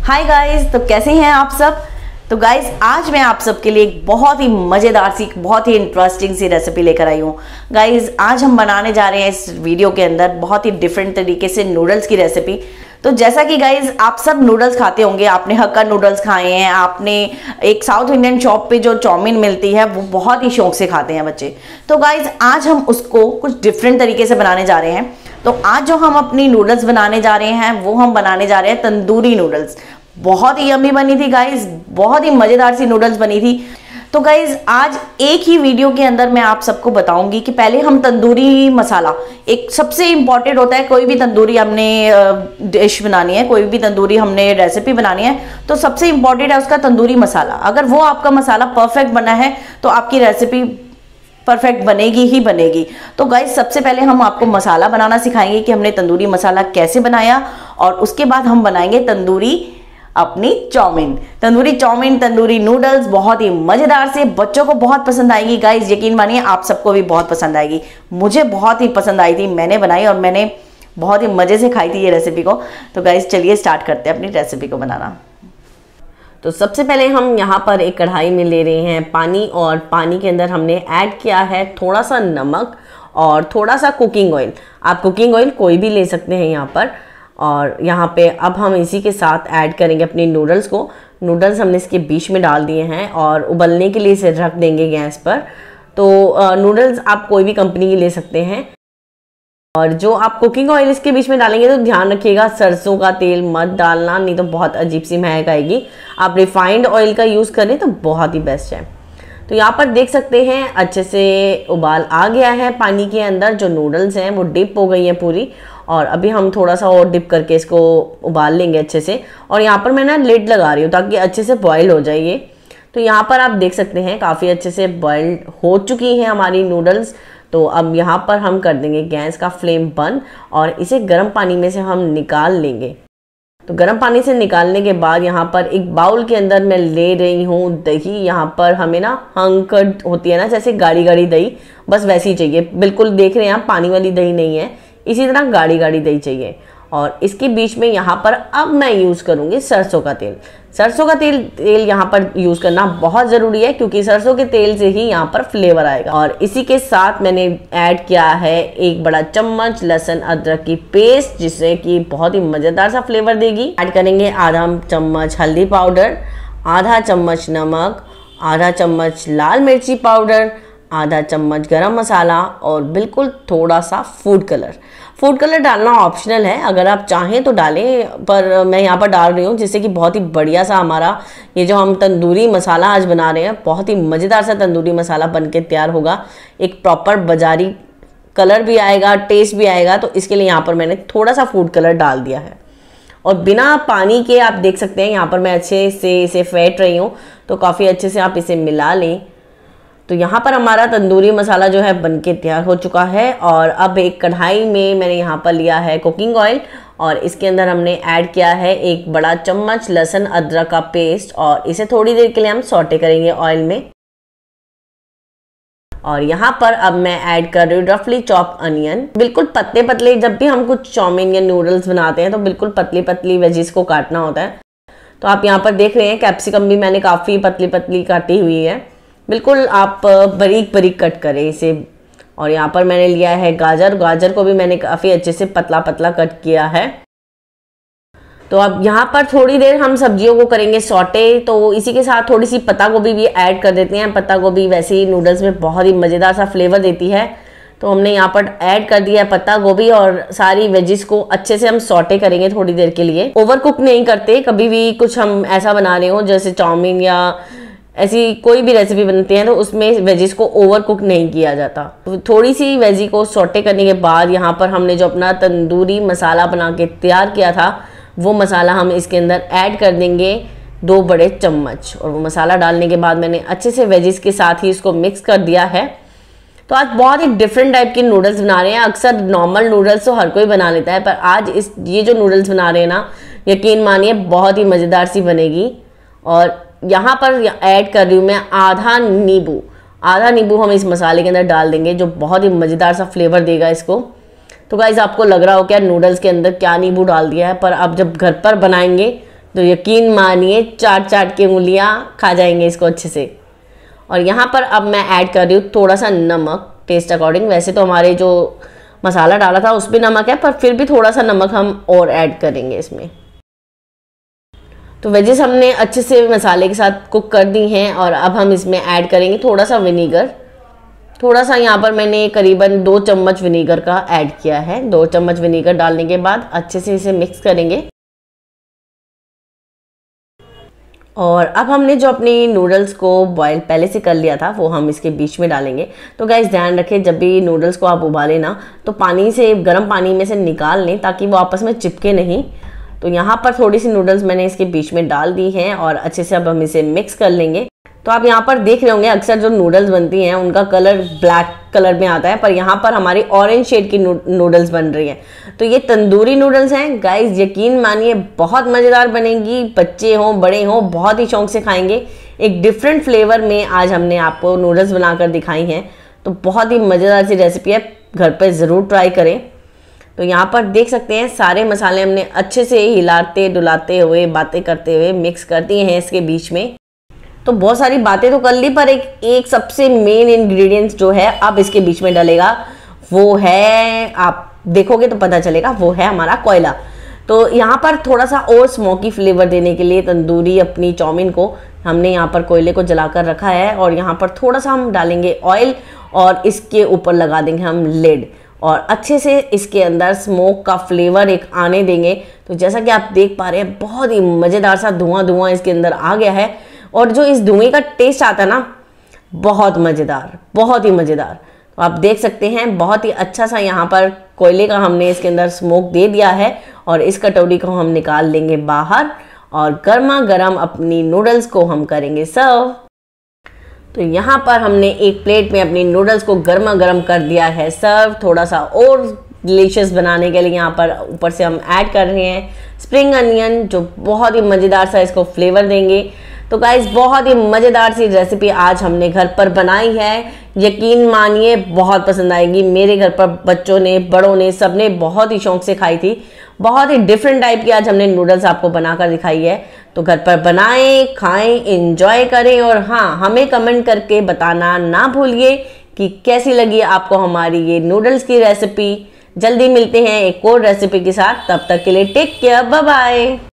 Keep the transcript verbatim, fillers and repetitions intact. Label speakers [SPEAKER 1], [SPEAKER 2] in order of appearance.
[SPEAKER 1] Hi guys, तो कैसे हैं आप सब। तो गाइस आज मैं आप सबके लिए एक बहुत ही मज़ेदार सी बहुत ही इंटरेस्टिंग सी रेसिपी लेकर आई हूँ। गाइस आज हम बनाने जा रहे हैं इस वीडियो के अंदर बहुत ही डिफरेंट तरीके से नूडल्स की रेसिपी। तो जैसा कि गाइज आप सब नूडल्स खाते होंगे, आपने हक्का नूडल्स खाए हैं, आपने एक साउथ इंडियन शॉप पे जो चाउमीन मिलती है वो बहुत ही शौक से खाते हैं बच्चे। तो गाइज आज हम उसको कुछ डिफरेंट तरीके से बनाने जा रहे हैं। तो आज जो हम अपनी नूडल्स बनाने जा रहे हैं वो हम बनाने जा रहे हैं तंदूरी नूडल्स। बहुत ही यम्मी बनी थी गाइज, बहुत ही मज़ेदार सी नूडल्स बनी थी। तो गाइज आज एक ही वीडियो के अंदर मैं आप सबको बताऊंगी कि पहले हम तंदूरी मसाला, एक सबसे इम्पॉर्टेंट होता है कोई भी तंदूरी हमने डिश बनानी है, कोई भी तंदूरी हमने रेसिपी बनानी है तो सबसे इम्पॉर्टेंट है उसका तंदूरी मसाला। अगर वो आपका मसाला परफेक्ट बना है तो आपकी रेसिपी परफेक्ट बनेगी ही बनेगी। तो गाइज सबसे पहले हम आपको मसाला बनाना सिखाएंगे कि हमने तंदूरी मसाला कैसे बनाया, और उसके बाद हम बनाएंगे तंदूरी अपनी chow mein, tandoori chow mein, tandoori noodles. बहुत ही मज़ेदार से, बच्चों को बहुत पसंद आएगी गाइस, यकीन मानिए आप सबको भी बहुत पसंद आएगी। मुझे बहुत ही पसंद आई थी, मैंने बनाई और मैंने बहुत ही मज़े से खाई थी ये रेसिपी को। तो गाइस चलिए स्टार्ट करते हैं अपनी रेसिपी को बनाना।
[SPEAKER 2] तो सबसे पहले हम यहाँ पर एक कढ़ाई में ले रहे हैं पानी, और पानी के अंदर हमने ऐड किया है थोड़ा सा नमक और थोड़ा सा कुकिंग ऑयल। आप कुकिंग ऑयल कोई भी ले सकते हैं यहाँ पर। और यहाँ पे अब हम इसी के साथ ऐड करेंगे अपनी नूडल्स को। नूडल्स हमने इसके बीच में डाल दिए हैं और उबलने के लिए इसे रख देंगे गैस पर। तो नूडल्स आप कोई भी कंपनी की ले सकते हैं। और जो आप कुकिंग ऑयल इसके बीच में डालेंगे तो ध्यान रखिएगा सरसों का तेल मत डालना, नहीं तो बहुत अजीब सी महक आएगी। आप रिफाइंड ऑयल का यूज़ करें तो बहुत ही बेस्ट है। तो यहाँ पर देख सकते हैं अच्छे से उबाल आ गया है पानी के अंदर। जो नूडल्स हैं वो डिप हो गई हैं पूरी, और अभी हम थोड़ा सा और डिप करके इसको उबाल लेंगे अच्छे से। और यहाँ पर मैं ना लिड लगा रही हूँ ताकि अच्छे से बॉयल हो जाए ये। तो यहाँ पर आप देख सकते हैं काफ़ी अच्छे से बॉयल हो चुकी हैं हमारी नूडल्स। तो अब यहाँ पर हम कर देंगे गैस का फ्लेम बंद और इसे गर्म पानी में से हम निकाल लेंगे। तो गर्म पानी से निकालने के बाद यहाँ पर एक बाउल के अंदर मैं ले रही हूँ दही। यहाँ पर हमें ना हंकड़ होती है ना, जैसे गाढ़ी गाढ़ी दही, बस वैसी ही चाहिए। बिल्कुल देख रहे हैं आप, पानी वाली दही नहीं है, इसी तरह गाढ़ी गाढ़ी दही चाहिए। और इसके बीच में यहाँ पर अब मैं यूज़ करूँगी सरसों का तेल। सरसों का तेल तेल यहाँ पर यूज़ करना बहुत ज़रूरी है क्योंकि सरसों के तेल से ही यहाँ पर फ्लेवर आएगा। और इसी के साथ मैंने ऐड किया है एक बड़ा चम्मच लहसुन अदरक की पेस्ट, जिससे कि बहुत ही मज़ेदार सा फ्लेवर देगी। ऐड करेंगे आधा चम्मच हल्दी पाउडर, आधा चम्मच नमक, आधा चम्मच लाल मिर्ची पाउडर, आधा चम्मच गरम मसाला और बिल्कुल थोड़ा सा फूड कलर। फूड कलर डालना ऑप्शनल है, अगर आप चाहें तो डालें, पर मैं यहाँ पर डाल रही हूँ जिससे कि बहुत ही बढ़िया सा हमारा ये जो हम तंदूरी मसाला आज बना रहे हैं, बहुत ही मज़ेदार सा तंदूरी मसाला बन के तैयार होगा। एक प्रॉपर बाजारी कलर भी आएगा, टेस्ट भी आएगा। तो इसके लिए यहाँ पर मैंने थोड़ा सा फूड कलर डाल दिया है। और बिना पानी के आप देख सकते हैं यहाँ पर मैं अच्छे से इसे फेंट रही हूँ, तो काफ़ी अच्छे से आप इसे मिला लें। तो यहाँ पर हमारा तंदूरी मसाला जो है बनके तैयार हो चुका है। और अब एक कढ़ाई में मैंने यहाँ पर लिया है कुकिंग ऑयल, और इसके अंदर हमने ऐड किया है एक बड़ा चम्मच लहसुन अदरक का पेस्ट, और इसे थोड़ी देर के लिए हम सौटे करेंगे ऑयल में। और यहाँ पर अब मैं ऐड कर रही हूँ रफली चॉप अनियन, बिल्कुल पतले पतले। जब भी हम कुछ चाउमीन या नूडल्स बनाते हैं तो बिल्कुल पतली पतली वेजिस को काटना होता है। तो आप यहाँ पर देख रहे हैं कैप्सिकम भी मैंने काफ़ी पतली पतली काटी हुई है, बिल्कुल आप बारीक बारीक कट करें इसे। और यहाँ पर मैंने लिया है गाजर, गाजर को भी मैंने काफ़ी अच्छे से पतला पतला कट किया है। तो अब यहाँ पर थोड़ी देर हम सब्जियों को करेंगे सौटे। तो इसी के साथ थोड़ी सी पत्ता गोभी भी ऐड कर देते हैं। पत्ता गोभी वैसे ही नूडल्स में बहुत ही मज़ेदार सा फ्लेवर देती है, तो हमने यहाँ पर ऐड कर दिया है पत्ता गोभी। और सारी वेजिस को अच्छे से हम सौटे करेंगे थोड़ी देर के लिए। ओवर कुक नहीं करते कभी भी, कुछ हम ऐसा बना रहे हो जैसे चाउमीन या ऐसी कोई भी रेसिपी बनती है तो उसमें वेजिस को ओवर कुक नहीं किया जाता। तो थोड़ी सी वेजी को सौटे करने के बाद यहाँ पर हमने जो अपना तंदूरी मसाला बना के तैयार किया था वो मसाला हम इसके अंदर ऐड कर देंगे दो बड़े चम्मच। और वो मसाला डालने के बाद मैंने अच्छे से वेजिस के साथ ही इसको मिक्स कर दिया है। तो आज बहुत ही डिफरेंट टाइप के नूडल्स बना रहे हैं। अक्सर नॉर्मल नूडल्स तो हर कोई बना लेता है, पर आज इस ये जो नूडल्स बना रहे हैं ना, यकीन मानिए बहुत ही मज़ेदार सी बनेगी। और यहाँ पर ऐड कर रही हूँ मैं आधा नींबू। आधा नींबू हम इस मसाले के अंदर डाल देंगे जो बहुत ही मज़ेदार सा फ्लेवर देगा इसको। तो गाइज आपको लग रहा हो क्या नूडल्स के अंदर क्या नींबू डाल दिया है, पर आप जब घर पर बनाएंगे तो यकीन मानिए चाट चाट के उंगलियां खा जाएंगे इसको अच्छे से। और यहाँ पर अब मैं ऐड कर रही हूँ थोड़ा सा नमक टेस्ट अकॉर्डिंग। वैसे तो हमारे जो मसाला डाला था उसमें नमक है, पर फिर भी थोड़ा सा नमक हम और ऐड करेंगे इसमें। तो वेजेस हमने अच्छे से मसाले के साथ कुक कर दी हैं और अब हम इसमें ऐड करेंगे थोड़ा सा विनीगर। थोड़ा सा यहाँ पर मैंने करीबन दो चम्मच विनीगर का ऐड किया है। दो चम्मच विनीगर डालने के बाद अच्छे से इसे मिक्स करेंगे। और अब हमने जो अपनी नूडल्स को बॉईल पहले से कर लिया था वो हम इसके बीच में डालेंगे। तो गाइस ध्यान रखें, जब भी नूडल्स को आप उबालें ना तो पानी से, गर्म पानी में से निकाल लें ताकि वो आपस में चिपके नहीं। तो यहाँ पर थोड़ी सी नूडल्स मैंने इसके बीच में डाल दी हैं और अच्छे से अब हम इसे मिक्स कर लेंगे। तो आप यहाँ पर देख रहे होंगे अक्सर जो नूडल्स बनती हैं उनका कलर ब्लैक कलर में आता है, पर यहाँ पर हमारी ऑरेंज शेड की नूडल्स बन रही हैं। तो ये तंदूरी नूडल्स हैं गाइस, यकीन मानिए बहुत मज़ेदार बनेंगी। बच्चे हों बड़े हों बहुत ही शौक से खाएंगे। एक डिफरेंट फ्लेवर में आज हमने आपको नूडल्स बनाकर दिखाई हैं। तो बहुत ही मज़ेदार सी रेसिपी है, घर पर ज़रूर ट्राई करें। तो यहाँ पर देख सकते हैं सारे मसाले हमने अच्छे से हिलाते डुलाते हुए बातें करते हुए मिक्स कर दिए हैं इसके बीच में। तो बहुत सारी बातें तो कर ली, पर एक एक सबसे मेन इंग्रेडिएंट्स जो है अब इसके बीच में डलेगा वो है, आप देखोगे तो पता चलेगा, वो है हमारा कोयला। तो यहाँ पर थोड़ा सा और स्मोकी फ्लेवर देने के लिए तंदूरी अपनी चाउमीन को हमने यहाँ पर कोयले को जलाकर रखा है और यहाँ पर थोड़ा सा हम डालेंगे ऑयल और इसके ऊपर लगा देंगे हम लिड और अच्छे से इसके अंदर स्मोक का फ्लेवर एक आने देंगे। तो जैसा कि आप देख पा रहे हैं बहुत ही मज़ेदार सा धुआं धुआं इसके अंदर आ गया है और जो इस धुएं का टेस्ट आता है ना बहुत मज़ेदार, बहुत ही मज़ेदार। तो आप देख सकते हैं बहुत ही अच्छा सा यहाँ पर कोयले का हमने इसके अंदर स्मोक दे दिया है और इस कटोरी को हम निकाल लेंगे बाहर और गर्मा गर्म अपनी नूडल्स को हम करेंगे सर्व। तो यहाँ पर हमने एक प्लेट में अपनी नूडल्स को गर्मा गर्म कर दिया है सर्व। थोड़ा सा और डिलीशियस बनाने के लिए यहाँ पर ऊपर से हम ऐड कर रहे हैं स्प्रिंग अनियन, जो बहुत ही मज़ेदार सा इसको फ्लेवर देंगे। तो गाइस बहुत ही मज़ेदार सी रेसिपी आज हमने घर पर बनाई है, यकीन मानिए बहुत पसंद आएगी। मेरे घर पर बच्चों ने, बड़ों ने, सबने बहुत ही शौक से खाई थी। बहुत ही डिफरेंट टाइप की आज हमने नूडल्स आपको बनाकर दिखाई है। तो घर पर बनाएं, खाएं, एंजॉय करें और हाँ, हमें कमेंट करके बताना ना भूलिए कि कैसी लगी आपको हमारी ये नूडल्स की रेसिपी। जल्दी मिलते हैं एक और रेसिपी के साथ, तब तक के लिए टेक केयर, बाय बाय।